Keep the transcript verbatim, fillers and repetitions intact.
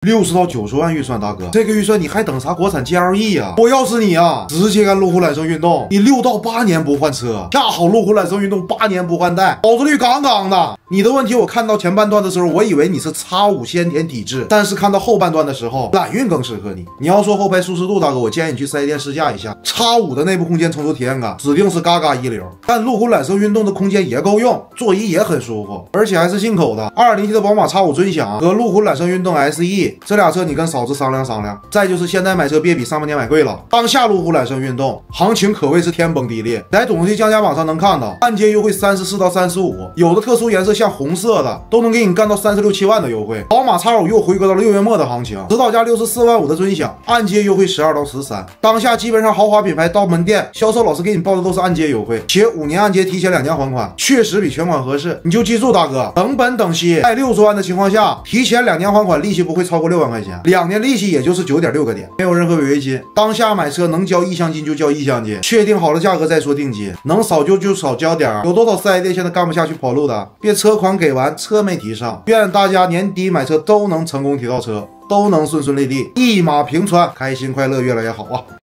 六十到九十万预算，大哥，这个预算你还等啥国产 G L E 啊？我要是你啊，直接干路虎揽胜运动，你六到八年不换车，恰好路虎揽胜运动八年不换代，保值率杠杠的。你的问题我看到前半段的时候，我以为你是 X 五 先天体质，但是看到后半段的时候，揽运更适合你。你要说后排舒适度，大哥，我建议你去四 S 店试驾一下 X 五 的内部空间乘坐体验感，指定是嘎嘎一流。但路虎揽胜运动的空间也够用，座椅也很舒服，而且还是进口的。二点零 T 的宝马 X 五 尊享和路虎揽胜运动 S E 这俩车，你跟嫂子商量商量。再就是现在买车别比上半年买贵了，当下路虎揽胜运动行情可谓是天崩地裂，在总体降价榜上能看到，按揭优惠三十四到三十五，有的特殊颜色像红色的都能给你干到三十六七万的优惠。宝马 X 五 又回归到了六月末的行情，指导价六十四万五的尊享，按揭优惠十二到十三。当下基本上豪华品牌到门店，销售老师给你报的都是按揭优惠，且五年按揭提前两年还款，确实比全款合适。你就记住大哥，等本等息在六十万的情况下，提前两年还款，利息不会超过六万块钱，两年利息也就是九点六个点，没有任何违约金。当下买车能交意向金就交意向金，确定好了价格再说定金，能少交就少交点。有多少四 S 店现在干不下去跑路的？别车款给完车没提上。愿大家年底买车都能成功提到车，都能顺顺利利，一马平川，开心快乐越来越好啊！